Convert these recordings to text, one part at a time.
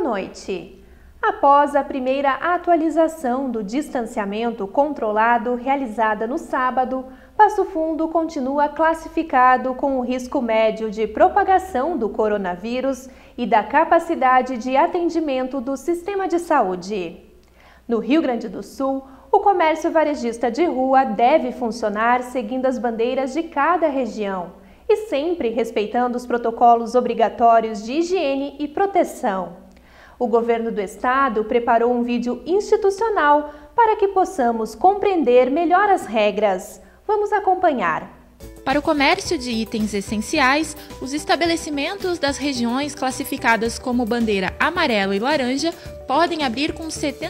noite. Após a primeira atualização do distanciamento controlado realizada no sábado, Passo Fundo continua classificado com o risco médio de propagação do coronavírus e da capacidade de atendimento do sistema de saúde. No Rio Grande do Sul, o comércio varejista de rua deve funcionar seguindo as bandeiras de cada região e sempre respeitando os protocolos obrigatórios de higiene e proteção. O governo do estado preparou um vídeo institucional para que possamos compreender melhor as regras. Vamos acompanhar. Para o comércio de itens essenciais, os estabelecimentos das regiões classificadas como bandeira amarela e laranja podem abrir com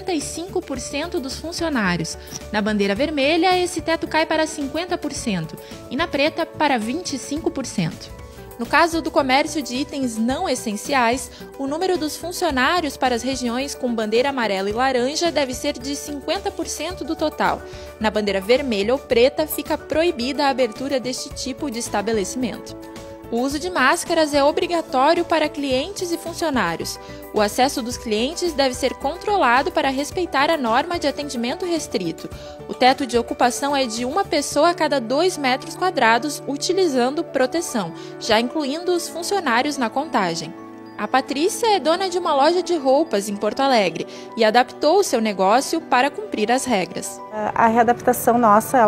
75% dos funcionários. Na bandeira vermelha, esse teto cai para 50% e na preta para 25%. No caso do comércio de itens não essenciais, o número dos funcionários para as regiões com bandeira amarela e laranja deve ser de 50% do total. Na bandeira vermelha ou preta, fica proibida a abertura deste tipo de estabelecimento. O uso de máscaras é obrigatório para clientes e funcionários. O acesso dos clientes deve ser controlado para respeitar a norma de atendimento restrito. O teto de ocupação é de uma pessoa a cada 2 metros quadrados, utilizando proteção, já incluindo os funcionários na contagem. A Patrícia é dona de uma loja de roupas em Porto Alegre e adaptou o seu negócio para cumprir as regras. A readaptação nossa,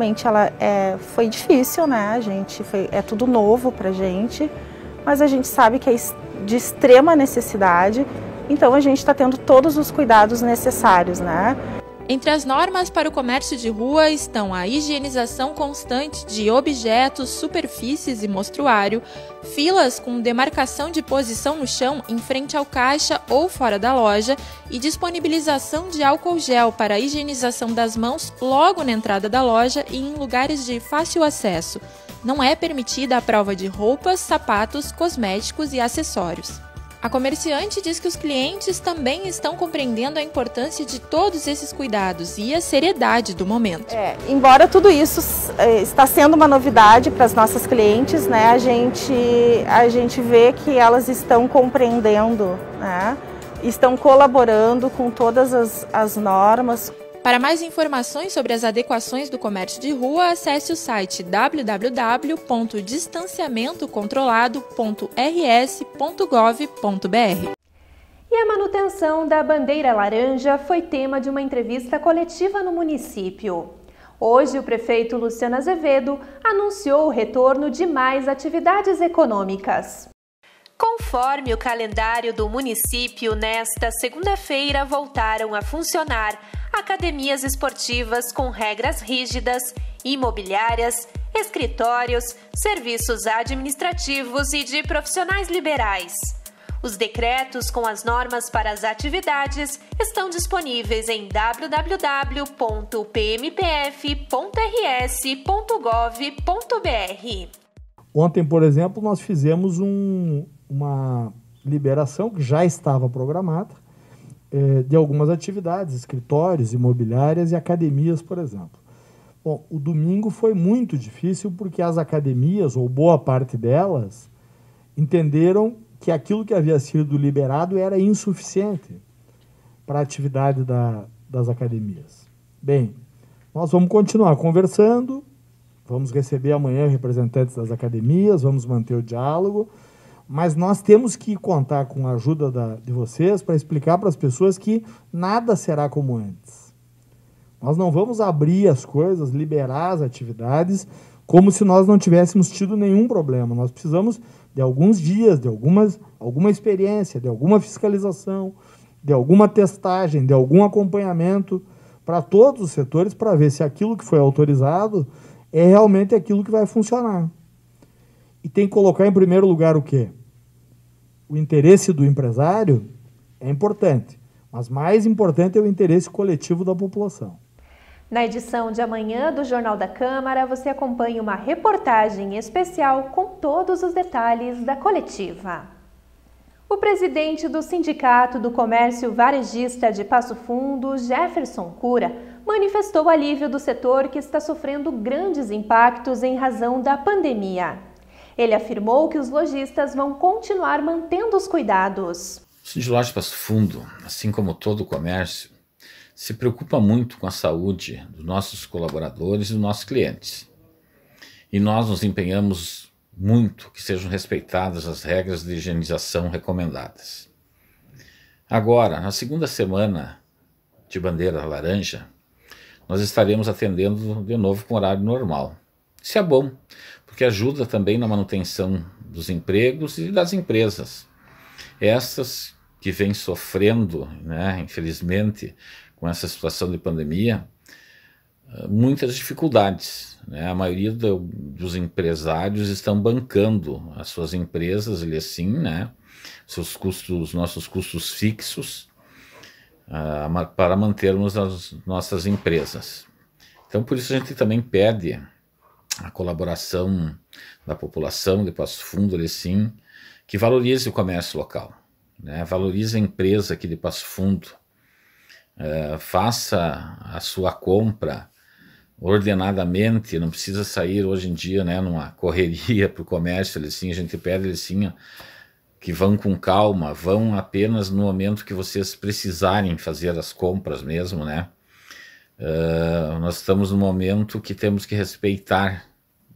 foi difícil, né? É tudo novo pra gente, mas a gente sabe que é de extrema necessidade, então a gente está tendo todos os cuidados necessários, né? Entre as normas para o comércio de rua estão a higienização constante de objetos, superfícies e mostruário, filas com demarcação de posição no chão em frente ao caixa ou fora da loja e disponibilização de álcool gel para a higienização das mãos logo na entrada da loja e em lugares de fácil acesso. Não é permitida a prova de roupas, sapatos, cosméticos e acessórios. A comerciante diz que os clientes também estão compreendendo a importância de todos esses cuidados e a seriedade do momento. Embora tudo isso está sendo uma novidade para as nossas clientes, né, a gente vê que elas estão compreendendo, né, estão colaborando com todas as normas. Para mais informações sobre as adequações do comércio de rua, acesse o site www.distanciamentocontrolado.rs.gov.br. E a manutenção da bandeira laranja foi tema de uma entrevista coletiva no município. Hoje, o prefeito Luciano Azevedo anunciou o retorno de mais atividades econômicas. Conforme o calendário do município, nesta segunda-feira voltaram a funcionar academias esportivas com regras rígidas, imobiliárias, escritórios, serviços administrativos e de profissionais liberais. Os decretos com as normas para as atividades estão disponíveis em www.pmpf.rs.gov.br. Ontem, por exemplo, nós fizemos uma liberação que já estava programada de algumas atividades, escritórios, imobiliárias e academias, por exemplo. Bom, o domingo foi muito difícil porque as academias, ou boa parte delas, entenderam que aquilo que havia sido liberado era insuficiente para a atividade das academias. Bem, nós vamos continuar conversando, vamos receber amanhã representantes das academias, vamos manter o diálogo, mas nós temos que contar com a ajuda de vocês para explicar para as pessoas que nada será como antes. Nós não vamos abrir as coisas, liberar as atividades, como se nós não tivéssemos tido nenhum problema. Nós precisamos de alguns dias, de alguma experiência, de alguma fiscalização, de alguma testagem, de algum acompanhamento para todos os setores para ver se aquilo que foi autorizado é realmente aquilo que vai funcionar. E tem que colocar em primeiro lugar o quê? O interesse do empresário é importante, mas mais importante é o interesse coletivo da população. Na edição de amanhã do Jornal da Câmara, você acompanha uma reportagem especial com todos os detalhes da coletiva. O presidente do Sindicato do Comércio Varejista de Passo Fundo, Jefferson Cura, manifestou alívio do setor que está sofrendo grandes impactos em razão da pandemia. Ele afirmou que os lojistas vão continuar mantendo os cuidados. O Cindy Lojas de Passo Fundo, assim como todo o comércio, se preocupa muito com a saúde dos nossos colaboradores e dos nossos clientes. E nós nos empenhamos muito que sejam respeitadas as regras de higienização recomendadas. Agora, na segunda semana de bandeira laranja, nós estaremos atendendo de novo com horário normal. Isso é bom, porque ajuda também na manutenção dos empregos e das empresas. Essas que vêm sofrendo, né, infelizmente, com essa situação de pandemia, muitas dificuldades, né? A maioria dos empresários estão bancando as suas empresas, ele assim, né? Seus custos, nossos custos fixos, para mantermos as nossas empresas. Então, por isso a gente também pede a colaboração da população de Passo Fundo, ele sim, que valorize o comércio local, né? Valorize a empresa aqui de Passo Fundo, faça a sua compra ordenadamente, não precisa sair hoje em dia, né, numa correria para o comércio, ele sim, a gente pede ele sim, que vão com calma, vão apenas no momento que vocês precisarem fazer as compras mesmo, né? Nós estamos no momento que temos que respeitar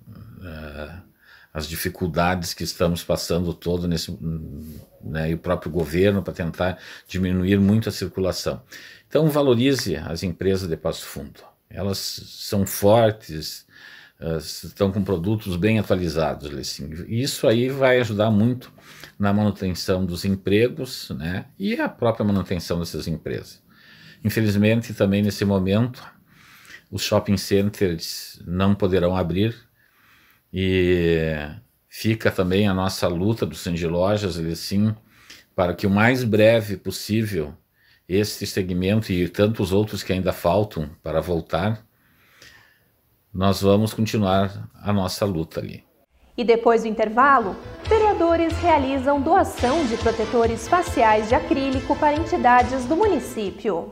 as dificuldades que estamos passando todo nesse, né, e o próprio governo para tentar diminuir muito a circulação. Então valorize as empresas de Passo Fundo. Elas são fortes, estão com produtos bem atualizados. Assim. Isso aí vai ajudar muito na manutenção dos empregos, né, e a própria manutenção dessas empresas. Infelizmente, também nesse momento, os shopping centers não poderão abrir e fica também a nossa luta do Cindy Lojas, assim, para que o mais breve possível este segmento e tantos outros que ainda faltam para voltar, nós vamos continuar a nossa luta ali. E depois do intervalo, vereadores realizam doação de protetores faciais de acrílico para entidades do município.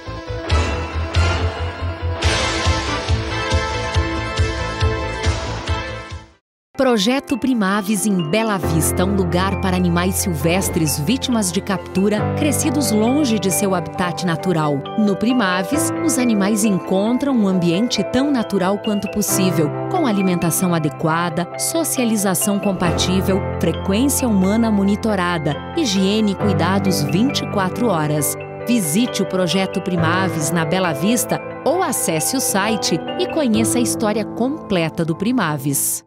Projeto Primaves em Bela Vista, um lugar para animais silvestres vítimas de captura, crescidos longe de seu habitat natural. No Primaves, os animais encontram um ambiente tão natural quanto possível, com alimentação adequada, socialização compatível, frequência humana monitorada, higiene e cuidados 24 horas. Visite o Projeto Primaves na Bela Vista ou acesse o site e conheça a história completa do Primaves.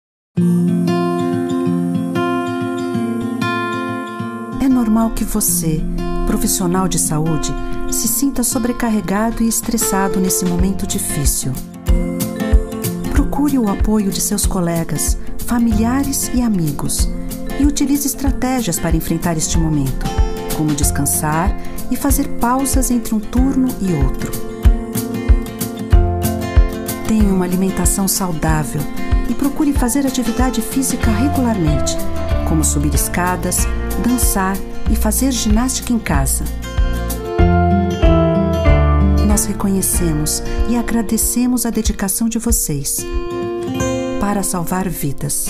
É normal que você, profissional de saúde, se sinta sobrecarregado e estressado nesse momento difícil. Procure o apoio de seus colegas, familiares e amigos e utilize estratégias para enfrentar este momento, como descansar e fazer pausas entre um turno e outro. Tenha uma alimentação saudável e procure fazer atividade física regularmente, como subir escadas, dançar e fazer ginástica em casa. Nós reconhecemos e agradecemos a dedicação de vocês para salvar vidas.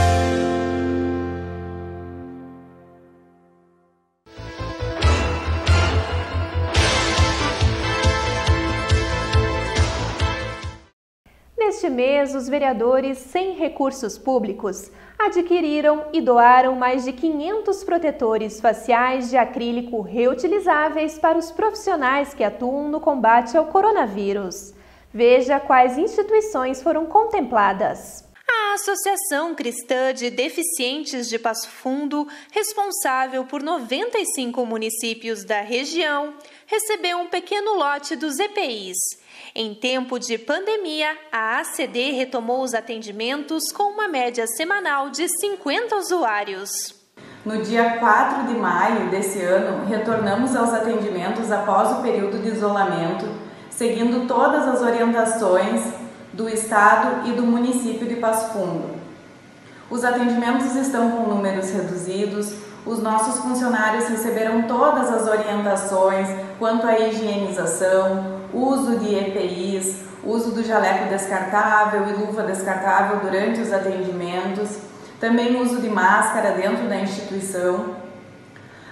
Neste mês, os vereadores sem recursos públicos adquiriram e doaram mais de 500 protetores faciais de acrílico reutilizáveis para os profissionais que atuam no combate ao coronavírus. Veja quais instituições foram contempladas. A Associação Cristã de Deficientes de Passo Fundo, responsável por 95 municípios da região, recebeu um pequeno lote dos EPIs. Em tempo de pandemia, a ACD retomou os atendimentos com uma média semanal de 50 usuários. No dia 4 de maio desse ano, retornamos aos atendimentos após o período de isolamento, seguindo todas as orientações do Estado e do município de Passo Fundo. Os atendimentos estão com números reduzidos, os nossos funcionários receberam todas as orientações quanto à higienização, uso de EPIs, uso do jaleco descartável e luva descartável durante os atendimentos, também uso de máscara dentro da instituição.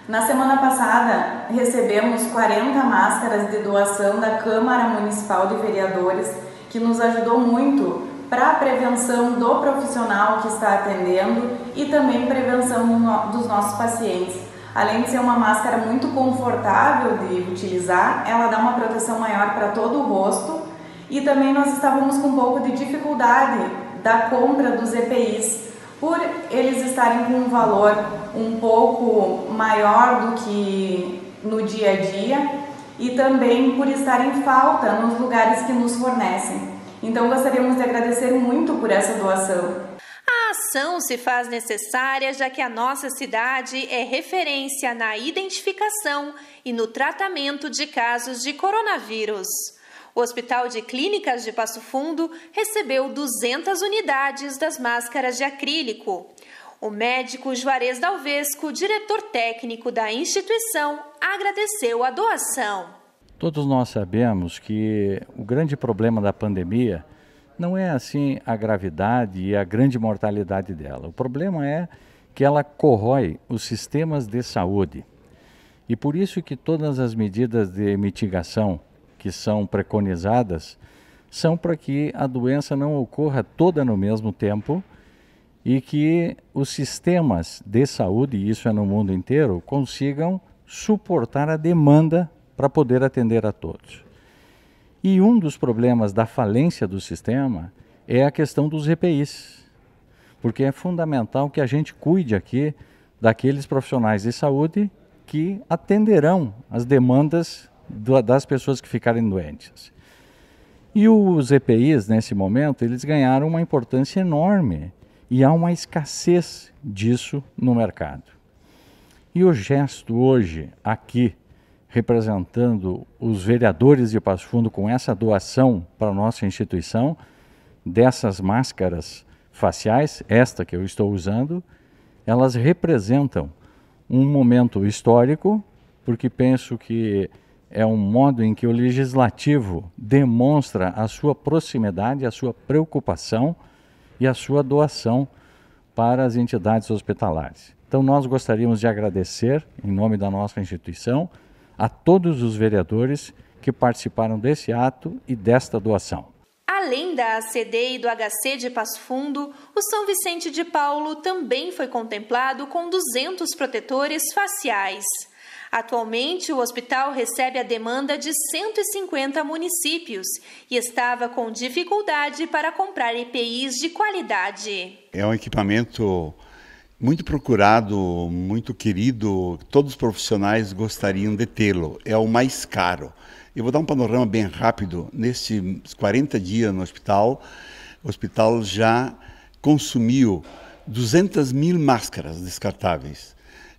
Na semana passada, recebemos 40 máscaras de doação da Câmara Municipal de Vereadores, que nos ajudou muito para a prevenção do profissional que está atendendo e também prevenção dos nossos pacientes. Além de ser uma máscara muito confortável de utilizar, ela dá uma proteção maior para todo o rosto e também nós estávamos com um pouco de dificuldade da compra dos EPIs, por eles estarem com um valor um pouco maior do que no dia a dia e também por estar em falta nos lugares que nos fornecem. Então gostaríamos de agradecer muito por essa doação. A ação se faz necessária já que a nossa cidade é referência na identificação e no tratamento de casos de coronavírus. O Hospital de Clínicas de Passo Fundo recebeu 200 unidades das máscaras de acrílico. O médico Juarez Dalvesco, diretor técnico da instituição, agradeceu a doação. Todos nós sabemos que o grande problema da pandemia não é assim a gravidade e a grande mortalidade dela. O problema é que ela corrói os sistemas de saúde. E por isso que todas as medidas de mitigação que são preconizadas são para que a doença não ocorra toda no mesmo tempo e que os sistemas de saúde, e isso é no mundo inteiro, consigam suportar a demanda para poder atender a todos. E um dos problemas da falência do sistema é a questão dos EPIs, porque é fundamental que a gente cuide aqui daqueles profissionais de saúde que atenderão as demandas das pessoas que ficarem doentes. E os EPIs, nesse momento, eles ganharam uma importância enorme e há uma escassez disso no mercado. E o gesto hoje, aqui, representando os vereadores de Passo Fundo com essa doação para a nossa instituição, dessas máscaras faciais, esta que eu estou usando, elas representam um momento histórico, porque penso que é um modo em que o legislativo demonstra a sua proximidade, a sua preocupação e a sua doação para as entidades hospitalares. Então nós gostaríamos de agradecer, em nome da nossa instituição, a todos os vereadores que participaram desse ato e desta doação. Além da ACD e do HC de Passo Fundo, o São Vicente de Paulo também foi contemplado com 200 protetores faciais. Atualmente, o hospital recebe a demanda de 150 municípios e estava com dificuldade para comprar EPIs de qualidade. É um equipamento muito procurado, muito querido, todos os profissionais gostariam de tê-lo, é o mais caro. Eu vou dar um panorama bem rápido. Nesses 40 dias no hospital, o hospital já consumiu 200 mil máscaras descartáveis,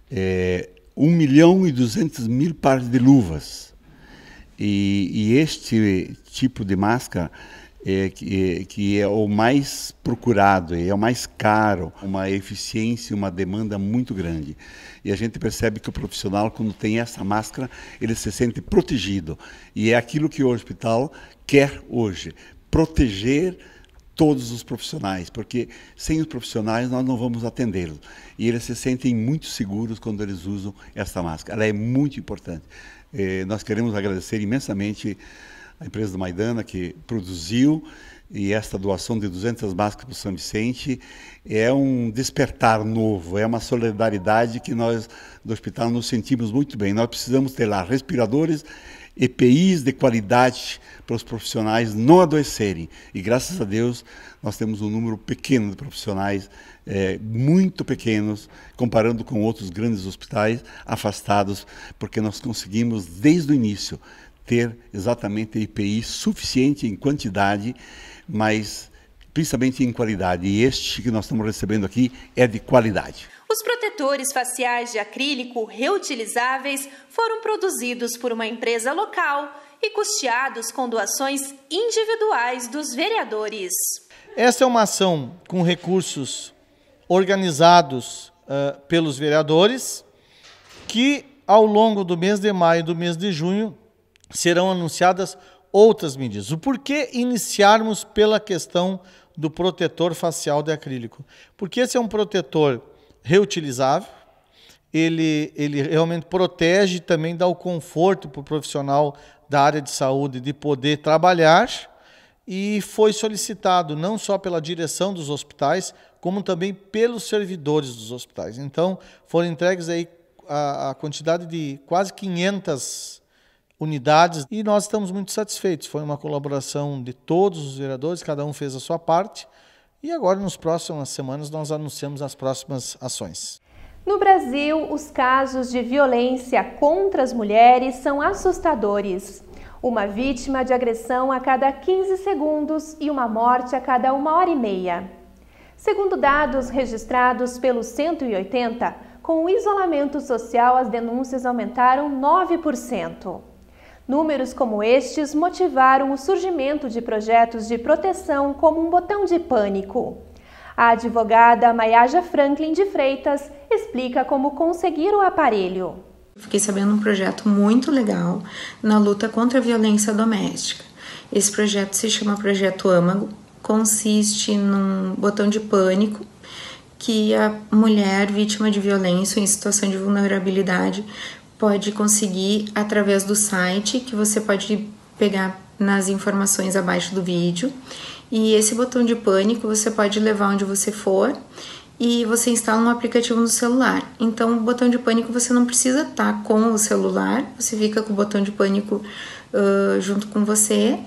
1.200.000 pares de luvas. E este tipo de máscara que é o mais procurado, é o mais caro, uma eficiência, uma demanda muito grande. E a gente percebe que o profissional, quando tem essa máscara, ele se sente protegido. E é aquilo que o hospital quer hoje, proteger todos os profissionais, porque sem os profissionais nós não vamos atendê-los. E eles se sentem muito seguros quando eles usam essa máscara. Ela é muito importante. Nós queremos agradecer imensamente a empresa do Maidana que produziu, e esta doação de 200 máscaras para o São Vicente é um despertar novo, é uma solidariedade que nós do hospital nos sentimos muito bem. Nós precisamos ter lá respiradores, EPIs de qualidade para os profissionais não adoecerem. E graças a Deus nós temos um número pequeno de profissionais, muito pequenos, comparando com outros grandes hospitais afastados, porque nós conseguimos desde o início ter exatamente EPI suficiente em quantidade, mas principalmente em qualidade. E este que nós estamos recebendo aqui é de qualidade. Os protetores faciais de acrílico reutilizáveis foram produzidos por uma empresa local e custeados com doações individuais dos vereadores. Esta é uma ação com recursos organizados pelos vereadores, que ao longo do mês de maio e do mês de junho serão anunciadas outras medidas. O porquê iniciarmos pela questão do protetor facial de acrílico? Porque esse é um protetor reutilizável, ele realmente protege e também dá o conforto para o profissional da área de saúde de poder trabalhar, e foi solicitado não só pela direção dos hospitais, como também pelos servidores dos hospitais. Então, foram entregues aí a quantidade de quase 500 unidades e nós estamos muito satisfeitos. Foi uma colaboração de todos os vereadores, cada um fez a sua parte, e agora, nas próximas semanas, nós anunciamos as próximas ações. No Brasil, os casos de violência contra as mulheres são assustadores. Uma vítima de agressão a cada 15 segundos e uma morte a cada 1h30. Segundo dados registrados pelo 180, com o isolamento social as denúncias aumentaram 9%. Números como estes motivaram o surgimento de projetos de proteção como um botão de pânico. A advogada Maiaja Franklin de Freitas explica como conseguir o aparelho. Fiquei sabendo um projeto muito legal na luta contra a violência doméstica. Esse projeto se chama Projeto Âmago, consiste num botão de pânico que a mulher vítima de violência ou em situação de vulnerabilidade pode conseguir através do site, que você pode pegar nas informações abaixo do vídeo. E esse botão de pânico você pode levar onde você for e você instala um aplicativo no celular. Então, o botão de pânico você não precisa estar com o celular, você fica com o botão de pânico junto com você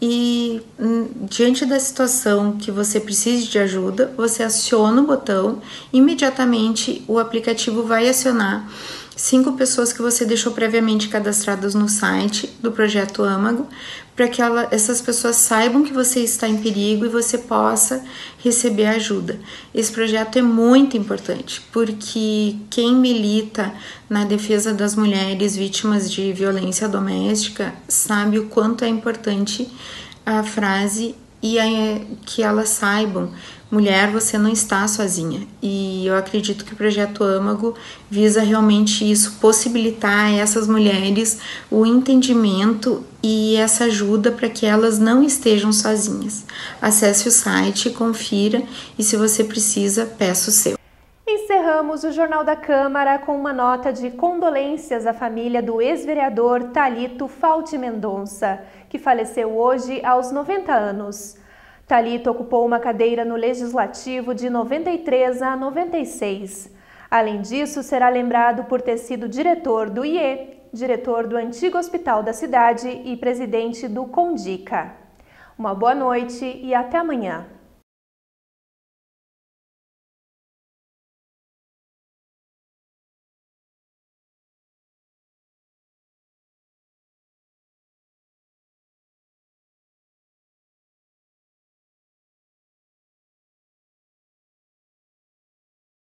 e diante da situação que você precise de ajuda, você aciona o botão, imediatamente o aplicativo vai acionar 5 pessoas que você deixou previamente cadastradas no site do Projeto Âmago, para que essas pessoas saibam que você está em perigo e você possa receber ajuda. Esse projeto é muito importante, porque quem milita na defesa das mulheres vítimas de violência doméstica sabe o quanto é importante a frase e que elas saibam: mulher, você não está sozinha. E eu acredito que o Projeto Âmago visa realmente isso, possibilitar a essas mulheres o entendimento e essa ajuda para que elas não estejam sozinhas. Acesse o site, confira e se você precisa, peça o seu. Encerramos o Jornal da Câmara com uma nota de condolências à família do ex-vereador Thalito Fauti Mendonça, que faleceu hoje aos 90 anos. Thalito ocupou uma cadeira no Legislativo de 93 a 96. Além disso, será lembrado por ter sido diretor do IE, diretor do antigo hospital da cidade e presidente do CONDICA. Uma boa noite e até amanhã.